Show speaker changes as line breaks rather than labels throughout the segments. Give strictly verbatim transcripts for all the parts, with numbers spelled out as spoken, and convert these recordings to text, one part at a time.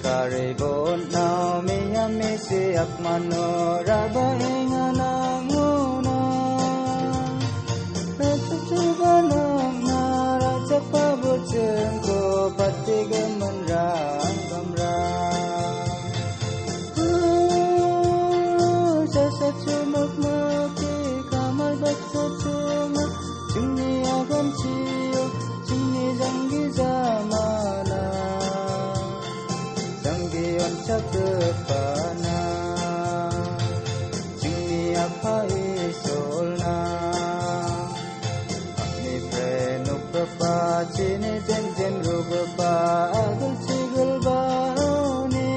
karibon now me yami si akmano raba ingana nguna Rachuchubana na rachapa bucengko patiga menrang gamra Sasa cumak maki kamar baksa cumak Cingni agam ciyo cingni janggi zamana Janggi oncak kepana Cingni apa isolna Akni prenuk bepa cini jen jen ru bepa agul cigul bauni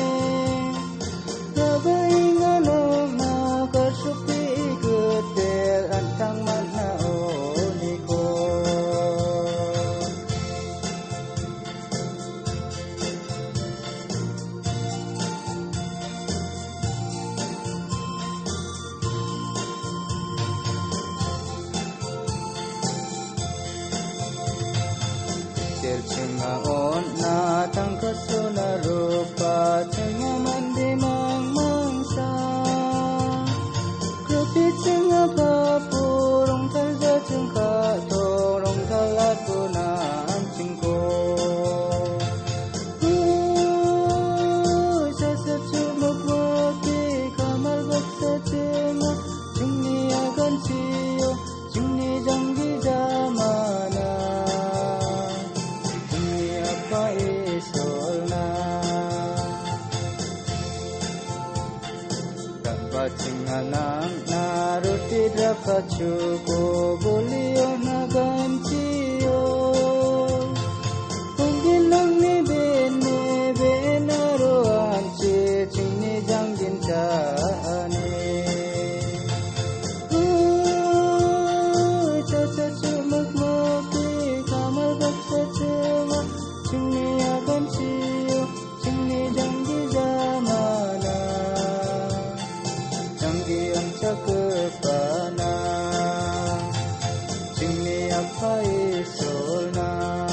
Raba inganom na kasupi ikutil antang mana oniko Chinga on na tangka suna rupa chinga mandi mang mangsa Krupi chinga papurong talja chinga torong talat puna cingko Sasa cumuk waki kamal baksa chinga Cingni agan ciyo cingni janggi zamana Cinganang naruti draka cuko bulio nagancio Pungginang ni bene benaro anci cingni janggin caane Caca cumak maki kamal baksa cuma cingni agan cio cingni janggi zamana Janggi oncak kepana Cingni apa isolna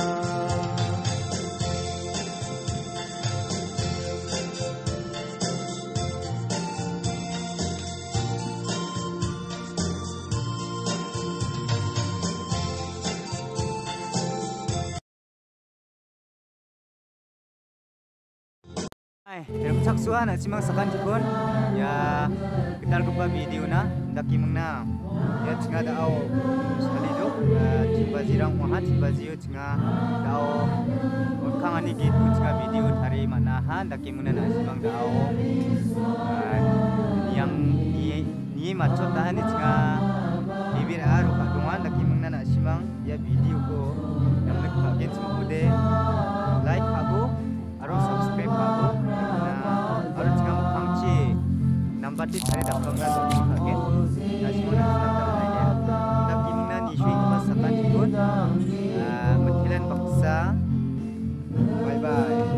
Hai, dalam saksuan simang sakan tikun ya kita lupa video na daki mengna ya tengah dao sekali tu tiba zirang muhat tiba ziu tengah dao kang ani gitu tengah video hari mana han daki mengna na simang dao yang ni ni macam dah ni tengah bibir aru kadungan daki mengna na simang ya video ko yang nak bagian semua udah like aku aru subscribe aku aru tengah mukangci nampak di cari dapat nggak tuh oke nasi mana sudah tahu ya tapi mana ni shui masakan ikut mentilan paksa bye bye